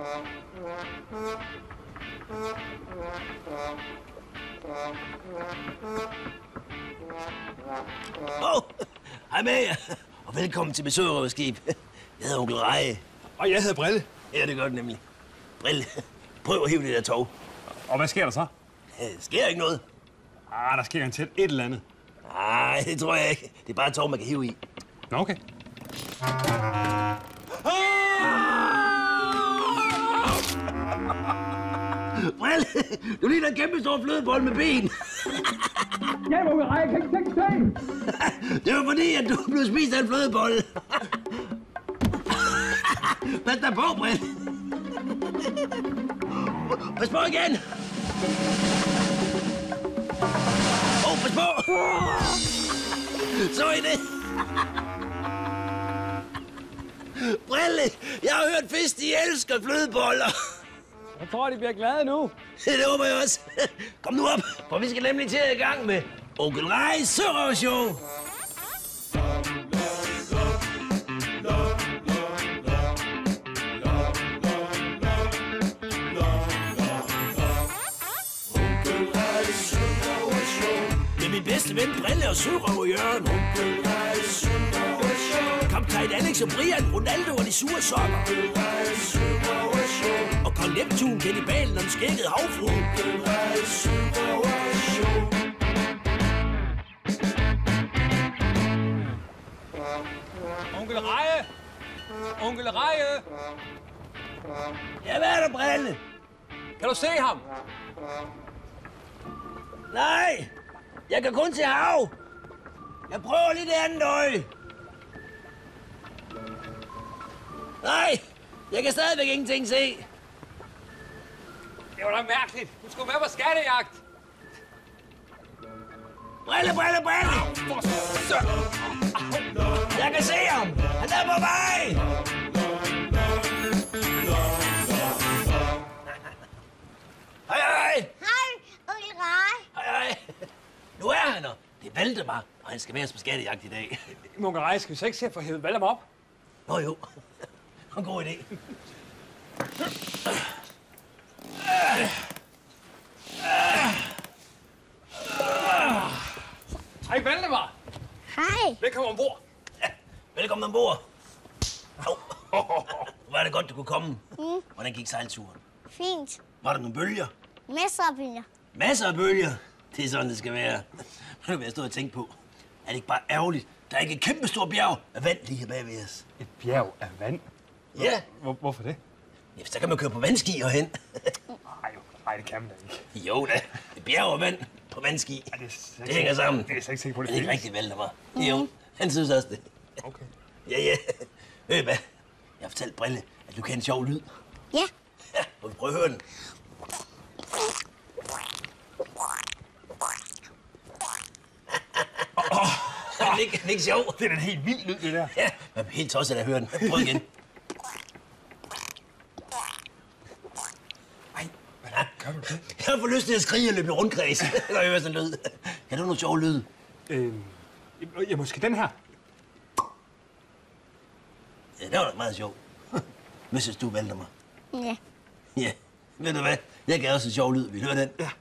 Hej med jer, og velkommen til besøgerskib. Jeg hedder onkel Reje. Og jeg hedder Brille. Ja, det gør det nemlig. Brille, prøv at hive det der tog. Og hvad sker der så? Der sker ikke noget. Der sker en et eller andet. Nej, det tror jeg ikke. Det er bare et tog, man kan hive i. Nå, okay. Brille, du ligner en kæmpe stor flødebold med ben. Jeg må jeg kan ikke se. Det var fordi, at du blev spist af en flødebold. Pas dig på, Brille. Pas på igen. Pas på. Så I det? Brille, jeg har hørt fisk, de elsker flødeboller. Jeg tror, de bliver glade nu. Det håber jeg også. Kom nu op, for vi skal nemlig til at i gang med Onkel Rejes Sørøvershow. Med min bedste ven Brille og Sørøver Jørgen. Onkel Rejes Sørøvershow. Kaptajn Alex og Brian, Ronaldo og de sure sokker. Onkel Rejes Sørøvershow. Og Kong Neptun, kannibalen og den skækkede havfrue. Onkel Rejes Sørøvershow. Onkel Reje! Onkel Reje! Ja, hvad er der, Brille? Kan du se ham? Nej, jeg kan kun se hav. Jeg prøver lige det andet øje. Nej, jeg kan stadigvæk ingenting se. Det var da mærkeligt. Du skulle være på skattejagt. Brille, Brille, Brille! For søren! Jeg kan se ham. Han er på vej. Hej, hej. Hej, onkel Reje. Hej, hej. Nu er han her. Det er Valdemar, og han skal med os på skattejagt i dag. Onkel Reje, skal vi så ikke se at få hævet Valdemar op? Nå jo. En god idé. Hej, Valdemar. Hej. Velkommen ombord. Ja, velkommen ombord. Hvor er det godt, du kunne komme. Hvordan gik sejlturen? Fint. Var der nogle bølger? Masser af bølger. Masser af bølger. Det er sådan, det skal være. Nu vil jeg stå og tænke på. Er det ikke bare ærgerligt? Der er ikke et kæmpe stort bjerg af vand lige her bagved os. Et bjerg af vand? Ja. Hvorfor det? Ja, så kan man køre på vandski herhen. Nej, det kan man da ikke. Jo da. Et bjerg af vand på vandski. Ja, det hænger sammen. Det er jeg ikke sikker på, det er ikke rigtigt, Valdemar. Jo, han synes også det. Okay. Ja. Hvad? Jeg har fortalt Brille, at du kan en sjov lyd. Ja. Ja, må vi prøve at høre den? Det er ikke sjov. Det er da en helt vild lyd, det der. Ja, man bliver helt tosset af at høre den. Prøv igen. Ej, hvordan gør du det? Jeg får lyst til at skrige og løbe i rundkreds, når jeg hører sådan en lyd. Kan du noget sjov lyd? Ja, måske den her. Ja, det var da meget sjov. Hvad synes du, Valdemar? Ja. Ja, ved du hvad? Jeg gav også en sjov lyd. Vi hører den. Ja.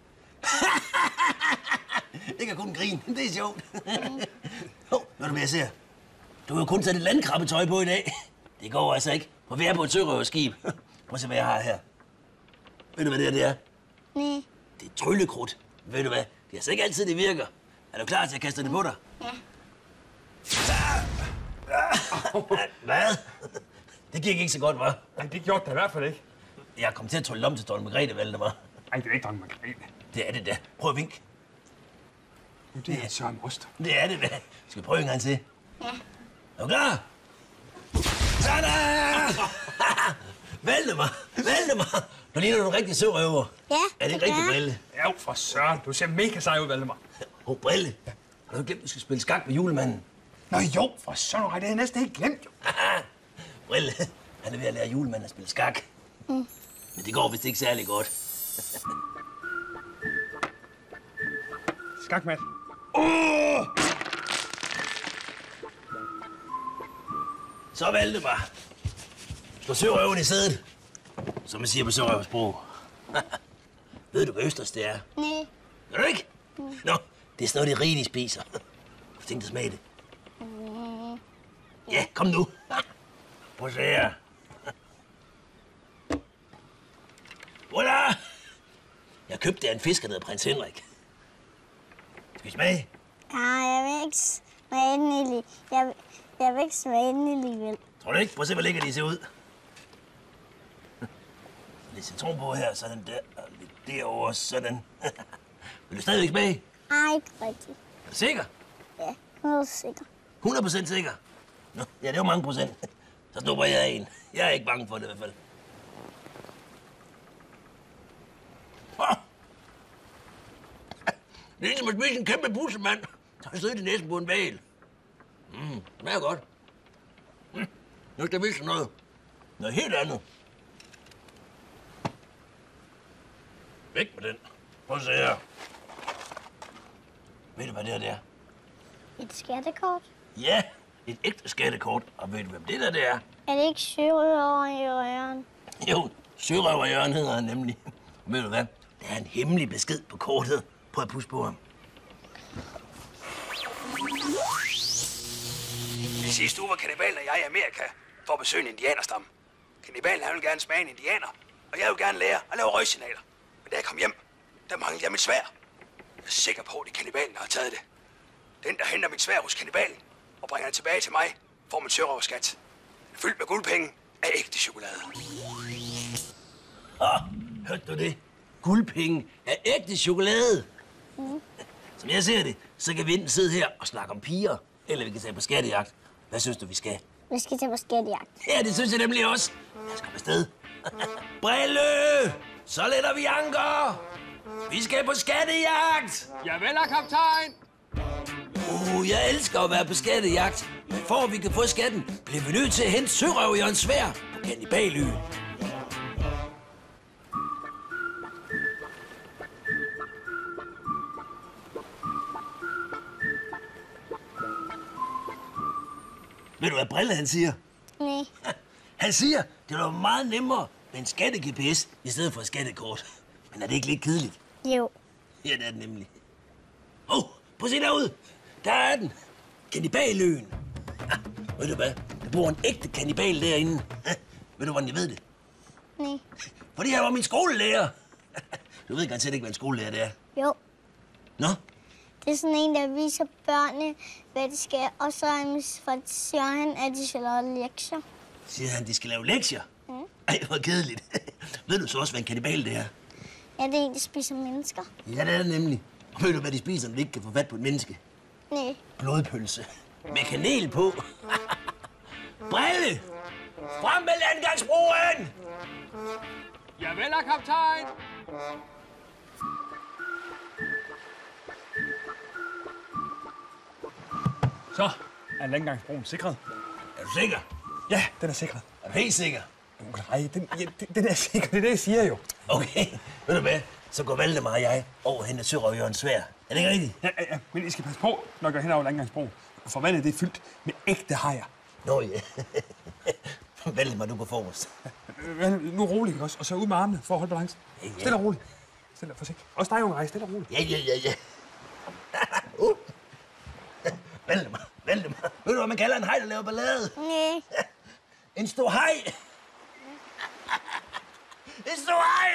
Det kan kun grine. Det er sjovt. Ved du hvad jeg ser? Du har jo kun taget et landkrabbetøj på i dag. Det går altså ikke, for vi er på et sørøverskib. Prøv at se, hvad jeg har her. Ved du, hvad det er? Nej. Det er tryllekrudt. Ved du hvad? Det er altså ikke altid, det virker. Er du klar til at kaste det på dig? Ja. Hvad? Det gik ikke så godt, hva'? Nej, det gjorde det i hvert fald ikke. Jeg kom til at trylle om til Dronning Margrethe, Valdemar. Nej, det er ikke Dronning Margrethe. Det er det da. Prøv at vink. Det er Søren Ost. Det er det da. Skal vi prøve en gang til? Ja. Er du klar? Sådan! Valdemar! Du ligner du en rigtig sørøver. Ja, Er det ikke rigtig, Brille? Ja, for Søren. Du ser mega sej ud, Valdemar. Brille. Har du glemt, at du skal spille skak med julemanden? Nå jo, for Søren. Nej, det havde jeg næsten helt glemt, jo. Brille, han er ved at lære julemanden at spille skak. Men det går vist ikke særlig godt. Skakmat. Så Valdemar. Slå sørøven i sædet. som man siger på sørøversprog. Ved du, hvad østers det er? Nej. Ved du ikke? Nå, det er sådan noget, det rige, de spiser. Du tænkte at smage det. Ja, kom nu. Prøv at se her. Voilà! Jeg købte en fisker, der hedder Prins Henrik. Skal vi smage? Nej, jeg vil ikke smage den jeg vil ikke smage den alligevel. Tror du ikke? Prøv at se, hvor lækker de ser ud. Lidt citron på her, sådan der, og lidt derovre, sådan. Vil du stadigvæk smage? Nej, ikke rigtigt. Er du sikker? Ja, 100 sikker. 100% sikker? Nå, ja, det er jo mange procent. Så snupper jeg en. Jeg er ikke bange for det i hvert fald. Det er ligesom at spise en kæmpe bussemand, der har siddet i næsen på en bæl. Smager godt. Nu skal vi sådan noget helt andet. Væk med den. Prøv at se her. Ved du, hvad det er? Et skattekort? Ja, et ægte skattekort. Og ved du, hvem det er? Er det ikke sørøver i Jørgen? Jo, sørøver Jørgen hedder han nemlig. Og ved du hvad? Der er en hemmelig besked på kortet. Prøv at pusse på ham. Sidste uge var kannibalen og jeg i Amerika for at besøge en indianerstam. Kannibalen, han ville gerne smage en indianer, og jeg ville gerne lære at lave røgsignaler. Men da jeg kom hjem, der manglede jeg mit sværd. Jeg er sikker på, at det er kannibalen, der har taget det. Den, der henter mit sværd hos kannibalen og bringer det tilbage til mig, får min sørøverskat. Fyldt med guldpenge af ægte chokolade. Hørte du det? Guldpenge af ægte chokolade. Som jeg ser det, så kan vi enten sidde her og snakke om piger, eller vi kan tage på skattejagt. Hvad synes du, vi skal? Vi skal tage på skattejagt. Ja, det synes jeg nemlig også. Lad os komme afsted. Brille! Så letter vi anker! Vi skal på skattejagt! Javel, kaptajn! Jeg elsker at være på skattejagt. Men for at vi kan få skatten, bliver vi nødt til at hente sørøverjørens sværd på Kannibaløen. Ved du, hvad Brille han siger? Nej. Han siger, det var meget nemmere med en skatte-GPS i stedet for et skattekort. Men er det ikke lidt kedeligt? Jo. Ja, det er det nemlig. Prøv at se derude. Der er den. Kannibaløen. Ved du hvad? Der bor en ægte kannibal derinde. Ved du, hvordan jeg ved det? Nej. Fordi jeg var min skolelærer. Du ved garanteret ikke, hvad en skolelærer det er. Jo. Nå? Det er sådan en, der viser børnene, hvad de skal, og så siger han, at de skal lave lektier. Siger han, de skal lave lektier? Ej, hvor kedeligt. Ved du så også, hvad en kannibal det er? Ja, det er en, der spiser mennesker. Ja, det er det nemlig. Og ved du, hvad de spiser, når de ikke kan få fat på et menneske? Nej. Blodpølse. Med kanel på. Brille! Frem med landgangsbroen! Javel, kaptajn! Så er landgangsbroen sikret. Er du sikker? Ja, den er sikret. Er du helt sikker? Nej, den er sikker. Det er det, jeg siger jo. Okay, ved du hvad? Så går Valdemar og jeg over og henter sørøverjørens sværd. Er det ikke rigtigt? Ja, men I skal passe på, når I går hen over landgangsbroen. For vandet det er fyldt med ægte hajer. Nå ja. Valdemar, du går forrest. Nu roligt, også? Og så ud med armene for at holde balancen. Ja. Stille og roligt. Stille og forsigtigt. Også dig, Unge, stille og roligt. Ja. Valdemar. Ved du, hvad man kalder en haj, der laver ballade? Nej. En stor haj. En stor haj.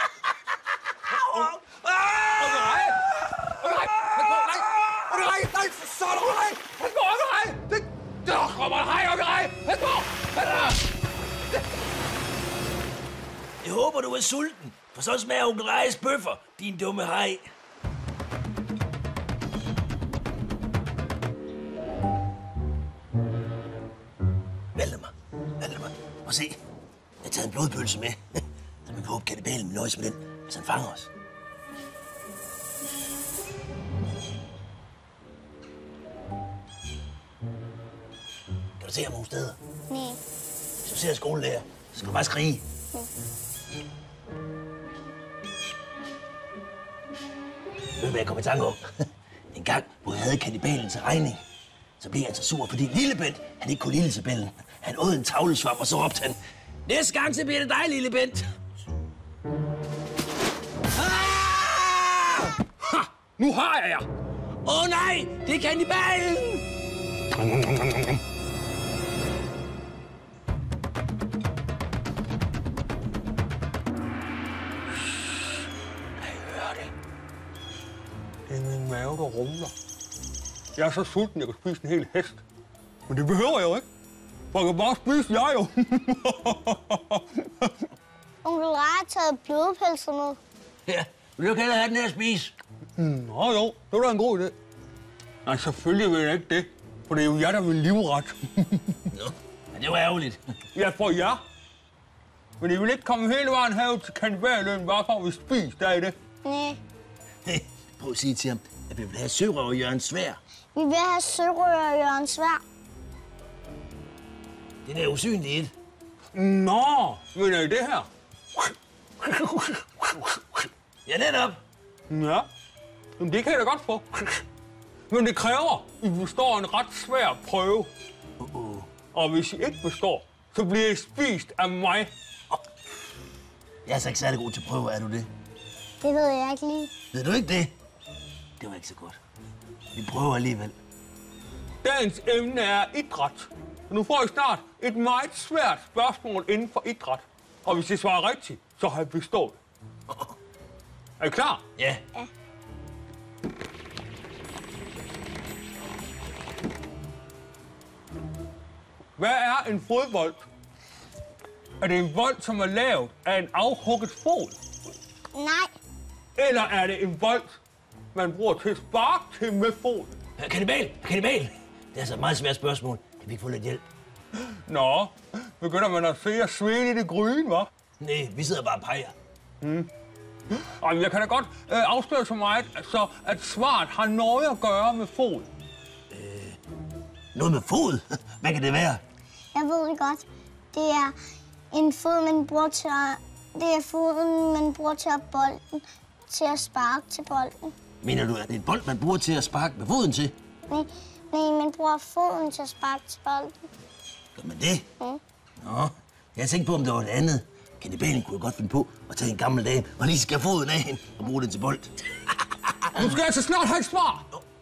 Nej, så er der hej! Pas på, hej! Der kommer en hej, pas på! Jeg håber, du er sulten, for så smager onkel Rejes bøffer, din dumme haj. Valdemar, prøv at se. Jeg har taget en blodpølse med. Så vi håber, kannibalen nøjes med den, hvis han fanger os. Kan du se ham nogle steder? Nej. Hvis du ser en skolelærer, så skal du bare skrige. Ved du, hvad jeg kom i tanke om? En gang, hvor jeg havde kannibalen til regning, så blev han så sur, fordi Lillebent, han ikke kunne lide tabellen. Han åd en tavlesvamp, og så råbte han, næste gang, så bliver det dig, Lillebent. Nu har jeg jer! Åh nej, det er kannibalen! Det er min mave, der rumler. Jeg er så sulten, jeg kan spise en hel hest. Men det behøver jeg jo ikke. For jeg kan bare spise jeg jo. Onkel Rej har taget blodpølser med. Ja, vil du ikke hellere have den her at spise? Nå jo, det var da en god idé. Nej, selvfølgelig vil jeg ikke det. For det er jo jer, der vil livret. Nå, ja, det var ærgerligt. Ja, for jer. Men I vil ikke komme hele vejen herud til Kannibalen, bare for at vi spiser, der er det. Nej, Prøv at sige til ham, at vi vil have sørøver Jørgen Svær. vi vil have sørøver Jørgen Svær. Den er usynlig et. Nå, men er I det her? Ja, netop. Ja, men det kan jeg da godt få. Men det kræver, at I består en ret svær prøve. Og hvis I ikke består, så bliver I spist af mig. Jeg er så ikke særlig god til prøver, er du det? Det ved jeg ikke lige. Ved du ikke det? Det var ikke så godt. Vi prøver alligevel. Dagens emne er idræt. Og nu får I snart et meget svært spørgsmål inden for idræt. Og hvis I svarer rigtigt, så har I bestået. Er I klar? Ja. Hvad er en fodbold? Er det en bold, som er lavet af en afhugget fod? Nej, Eller er det en bold, man bruger til at sparke til med foden? Kannibal! Det er altså et meget svært spørgsmål. Kan vi ikke få lidt hjælp? Nå, begynder man at se jer svede i det grønne, hva'? Nej, vi sidder bare og peger. Jamen, jeg kan da godt afsløre så meget, så at svaret har noget at gøre med fod. Noget med fod? Hvad kan det være? jeg ved det godt. Det er en fod, man bruger til at... Det er foden, man bruger til at bolden, til at sparke til bolden. Mener du, at det er en bold, man bruger til at sparke med foden til? Nej, man bruger foden til at sparke til bolden. Gør man det? Mm. Nå, jeg tænkte på, om der var et andet. Kannibalen kunne godt finde på at tage en gammel dame og lige skære foden af hende og bruge den til bold. Nu skal jeg altså snart have et svar.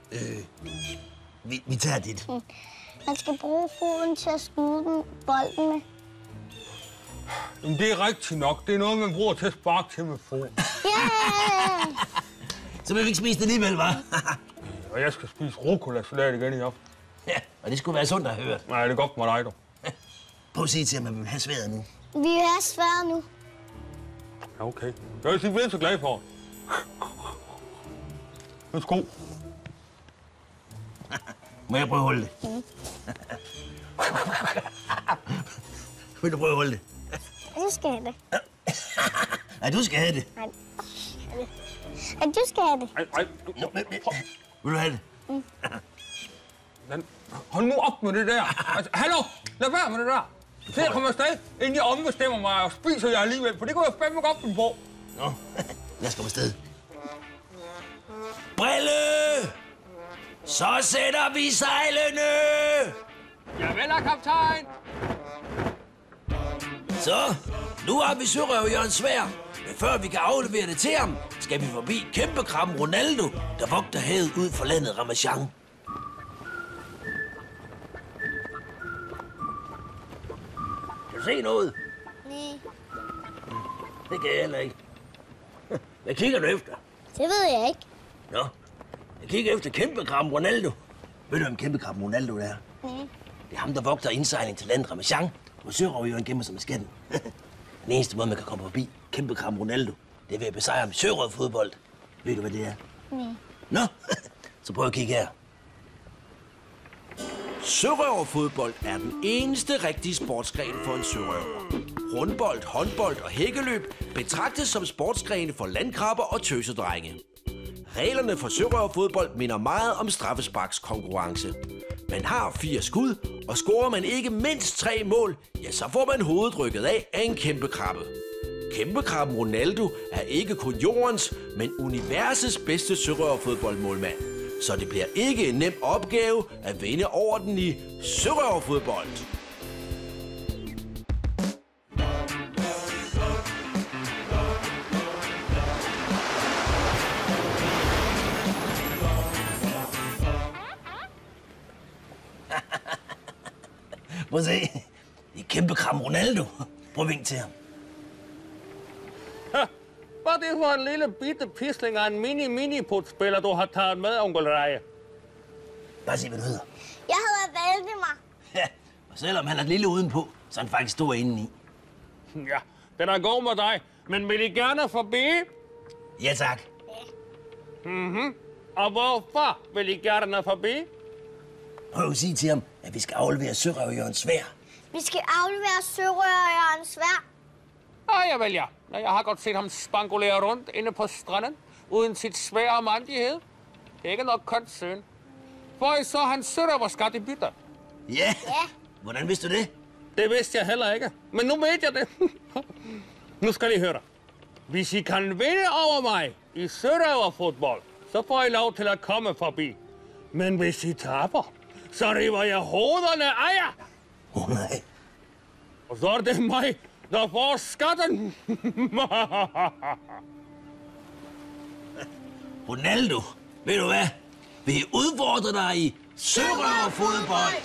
Vi tager dit. Man skal bruge foden til at skyde bolden med. Jamen, det er rigtigt nok. Det er noget, man bruger til at sparke til med foden. Yeah! Så vil vi ikke spise det alligevel, hva'? Og jeg skal spise rucola-salat igen i aften. Ja, og det skulle være sundt at have hørt. Nej, det er godt med dig, du. Prøv at sige til ham, at vi vil have sværet nu. Vi er svære nu. Ja, okay. Jeg er simpelthen så glad for. Værsgo. Må jeg prøve at holde det? Vil du prøve at holde det? Du skal have det. Nej, du skal have det. Du skal have det. Ej, Vil du have det? hold nu op med det der. Altså, hallo, lad være med det der. Se, jeg kommer afsted, inden jeg ombestemmer mig og spiser jeg alligevel, for det kunne jeg fandme godt finde på. Nå, lad os komme afsted. Brille! Så sætter vi sejlene! Javel, kaptajn. Så, nu har vi sørøver Jørgen Svær. Men før vi kan aflevere det til ham, skal vi forbi kæmpekrabben Ronaldo, der vogter havet ud for landet Ramachan. Kan du se noget? Nej, Det kan jeg heller ikke. Hvad kigger du efter? det ved jeg ikke. Nå, jeg kigger efter kæmpekrabben Ronaldo. Ved du, hvem kæmpekrabben Ronaldo er? Nej. Det er ham, der vogter indsejling til landet Ramachan, hvor sørøver Jørgen gemmer sig med skatten. Den eneste måde, man kan komme forbi kæmpekrabben Ronaldo, det er ved at besejre med sørøverfodbold. Ved du, hvad det er? Nej. Nå, så prøv at kigge her. Sørøverfodbold er den eneste rigtige sportsgren for en sørøver. Rundbold, håndbold og hækkeløb betragtes som sportsgrene for landkrabber og tøsedrenge. Reglerne for sørøverfodbold minder meget om straffesparkskonkurrence. Man har 4 skud, og scorer man ikke mindst 3 mål, ja, så får man hovedet rykket af en kæmpekrabbe. Kæmpekrabben Ronaldo er ikke kun jordens, men universets bedste sørøverfodboldmålmand. Så det bliver ikke en nem opgave at vinde over den i sørøverfodbold. Prøv at se. Det er kæmpe kram Ronaldo. Prøv at vinke til ham. Hvad er det for en lille bitte pisling af en mini-putspiller, du har taget med, onkel Reje? Bare sig, hvad du hedder. Jeg hedder Valdemar. Ja, og selvom han er lille udenpå, så er han faktisk stor indeni. Ja, den er god med dig, men vil I gerne forbi? Ja, tak. Og hvorfor vil I gerne forbi? Prøv at sige til ham, at vi skal aflevere Sørøverjørens sværd. Vi skal aflevere Sørøverjørens sværd. Ja, vel ja. Når jeg har godt set ham spangulere rundt inde på stranden, uden sit svære mandighed. Det er ikke noget kønt søn. For I så hans sørøverskat i bytte. Ja. Hvordan vidste du det? Det vidste jeg heller ikke, men nu ved jeg det. Nu skal I høre. Hvis I kan vinde over mig i sørøverfodbold, så får I lov til at komme forbi. Men hvis I taber, så river jeg hovederne af jer. Nej. Og så er det mig, der får skatten. Ronaldo, ved du hvad? Vi udfordrer dig i sørøverfodbold.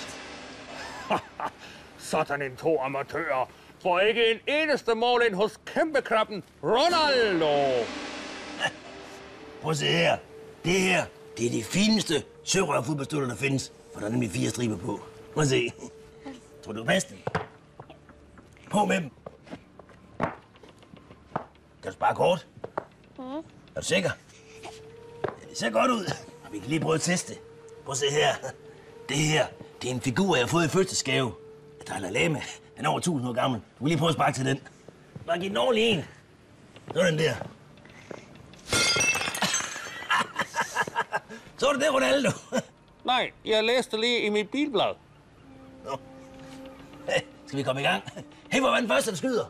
Sådan en to amatører får ikke en eneste mål ind hos kæmpekrabben Ronaldo. Prøv at se her. Det er de fineste sørøverfodboldstøvler, der findes. For der er nemlig 4 striber på. Prøv at se. Tror du passer dem? På med dem. Kan du spare kort? Er du sikker? Ja, det ser godt ud. Og vi kan lige prøve at teste. Prøv at se her. Det er en figur, jeg har fået i fødselsgave. Dalai Lama. Han er over 1000 år gammel. Du kan lige prøve at sparke til den. Bare giv den ordentlig en. Sådan der. Så er det Ronaldo. Nej, jeg læste lige i mit bilblad. Nå. Skal vi komme i gang? Hey, hvor var den første, der skyder?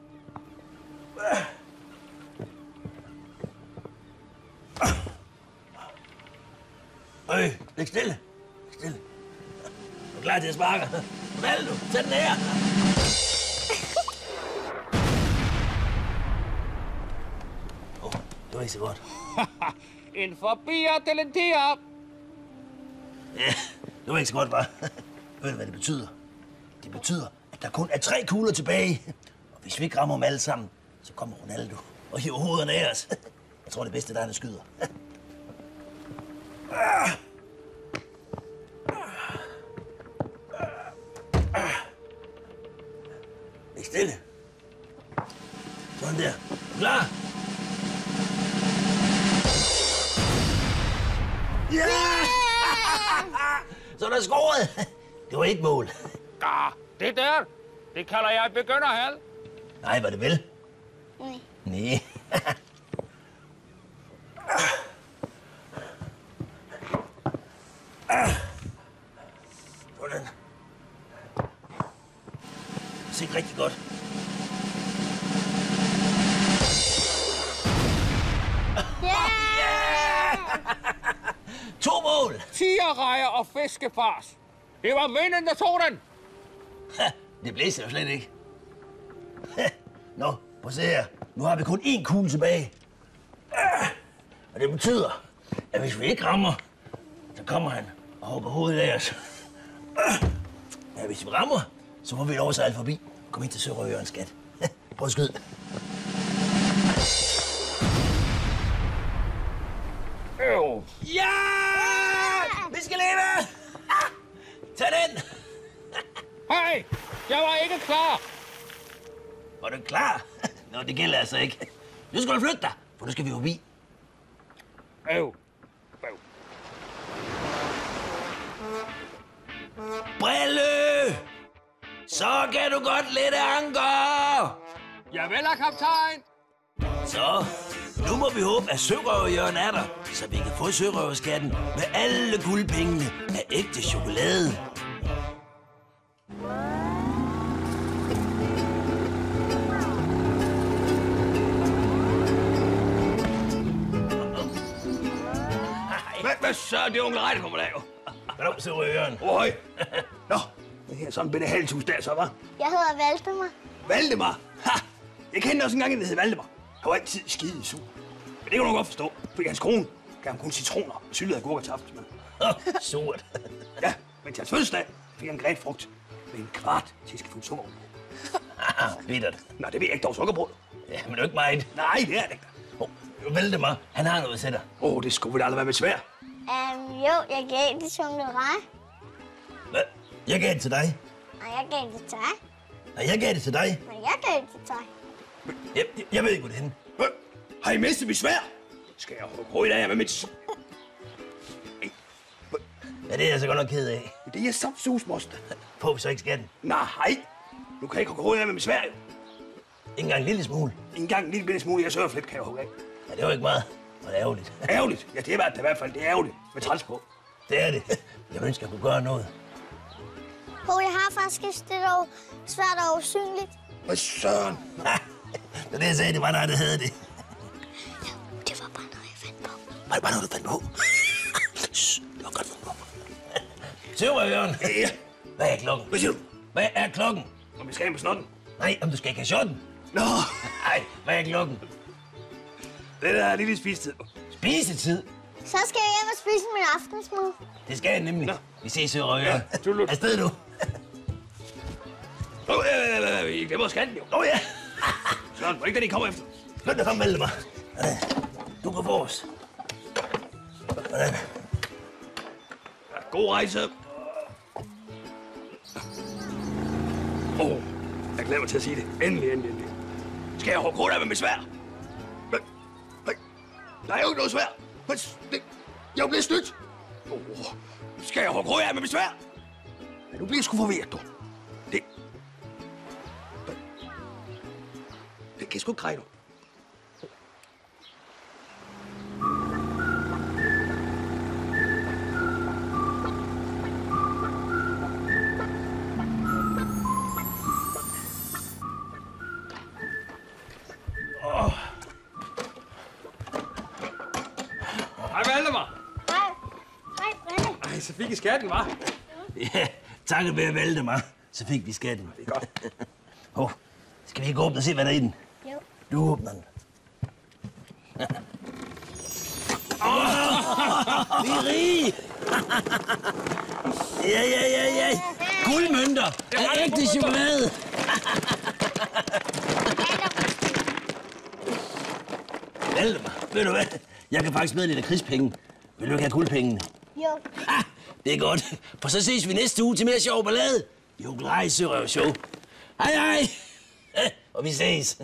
Læg stille. Læg stille. Er du klar til at sparke? Ronaldo, tag den her. Det var ikke så godt. En forbier til en tiger. Ja, det var ikke så godt, bare. Ved du, hvad det betyder? Det betyder, at der kun er 3 kugler tilbage. Og hvis vi ikke rammer dem alle sammen, så kommer Ronaldo og hiver hovederne af os. Jeg tror, det bedste er, der skyder. Læg stille. Sådan der. Klar? Ja! Så er der scoret. Det var ikke mål. Ja, det der, det kalder jeg begynderhal. Nej, var det vel? Nej. Nej. Sådan. Det ser rigtig godt. To mål! Tigerrejer og fiskefars. Det var vinden, der tog den. Det blæser jo slet ikke. Nå, prøv at se her. Nu har vi kun 1 kugle tilbage. Og det betyder, at hvis vi ikke rammer, så kommer han og hopper hovedet af os. Ja, hvis vi rammer, så får vi lov at sejle forbi. Kom ind til Sørøverjørens skat. Prøv at skyde. Ja! Vi skal leve! Tag den! Hey, jeg var ikke klar. Var du klar? Nå, det gælder altså ikke. Nu skal du flytte dig, for nu skal vi forbi. Brille! Så kan du godt lette anker! Jeg vil have kaptajn. Så, nu må vi håbe, at Sørøverjørn er der, så vi kan få sørøverskatten med alle guldpengene af ægte chokolade. Hvad så er det, onkel Reje, der kommer der jo? Hvad er Sørøverjørn? Høj. Nå, det her er sådan en bitte halshus der, så, hva'? Jeg hedder Valdemar. Valdemar? Ha! Jeg kendte også engang, der hed Valdemar. Han var altid skide sur. Men det kan du nok godt forstå, fordi hans kone gav ham kun citroner og syltede agurker til aftensmad. Surt. Ja, men til hans fødselsdag fik han grætfrugt. med en kvart teskefuld sukker ovenpå. Bittert. Nå, det ved jeg ikke, dog sukkerbrød. Ja, men det er jo ikke meget. Nej, det er det ikke. Valdemar, han har noget til dig. Det skulle vel aldrig være med svær. Jo, jeg gav det som det var. Hvad? Jeg gav det til dig. Og jeg gav det til dig. Nej, jeg gav det til dig. Men jeg gav det til dig. Jeg ved ikke, hvor det er henne. Har I mistet mit svær? Skal jeg hugge i dag med mit... Ja, det er jeg så godt nok ked af. Det er saftsus, moster. Får vi så ikke skatten? Nej, nu kan jeg ikke hugge af med mit svær, jo. Ikke engang en lille smule. Ikke engang en lille bitte smule, jeg surflip kan jeg hugge af. Ja, det var ikke meget. Og det er ærgerligt. Ærgerligt? Ja, det er det i hvert fald. Det er ærgerligt med træls på. Det er det. Jeg ønsker, jeg kunne gøre noget. Jeg har faktisk det dog svært og usynligt. Hvad søren? Det er det, jeg sagde, det var dig, der havde det. Det var bare noget, jeg fandt på. Var det bare noget, du fandt på? Det var godt fundet på. Søvrøveren. Ja. Hvad er klokken? Hvad siger du? Hvad er klokken? Om vi skal have med snotten? Nej, om du skal ikke have shotten. Nå, Nej, hvad er klokken? det er lille spisetid. Spisetid. Så skal jeg hjem og spise min aftensmad. Det skal jeg nemlig. Nå. Vi ses, Søvrøveren. Ja, tudelut. Afsted nu. I glemmer skatten, jo. Ja. Søren, hvor ikke den, I kommer efter? Skynd dig frem, Valdemar. Du går for os. Hvordan? Ja, god rejse. Jeg glæder mig til at sige det. Endelig. Skal jeg hugge af med mit svær? Nej, der er jo ikke noget svær. Jeg er jo blevet snydt. Skal jeg hugge af med mit svær? Ja, nu bliver jeg sgu forvirret, du. Det kan jeg sgu ikke greje, du. Hej, Valdemar. Hej, Brille. Ej, så fik I skatten, hva'? Ja, takket være Valdemar, så fik vi skatten. Det er godt. Skal vi ikke åbne og se, hvad der er i den? Jo. Du åbner den. Vi er rige! Ja. Guldmønter af ægte chokolade. Valdemar, ved du hvad? Jeg kan faktisk med lidt af krigspenge. Vil du ikke have guldpengene? Jo. Det er godt, for så ses vi næste uge til mere sjov ballade. Joglej Sørøv Show. Hej. Og vi ses.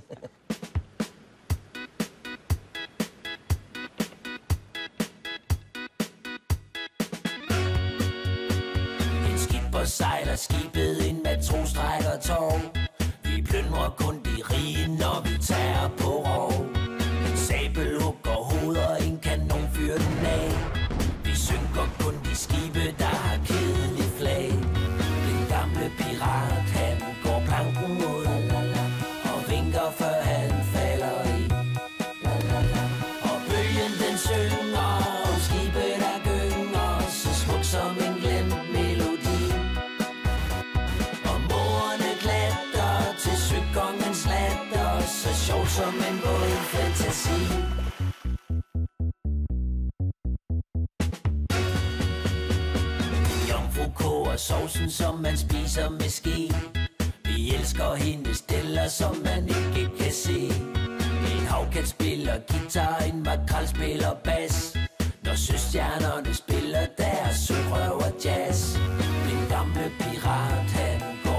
En skipper sejler skibet, en matros trækker tov. Vi plyndrer kun de rige, når vi tager på rov. En sabel hugger hoveder, en kanon fyrer den af. Vi synker kun de skibe, der har kedelig flag. Den gamle pirat, han går planken mod og vinker, før han falder i. Og bølgen den synger, og skibet der gynger, så smuk som en glemt melodi. Og mårene klatter til søkongens latter, så sjov som en våd fantasi. Koger sovsen, som man spiser med ske. Vi elsker hendes stiller, som man ikke kan se. En havkat spiller guitar, en makrel spiller bas. Når søstjernerne spiller deres sølvrøv og jazz. Den gamle pirat, han går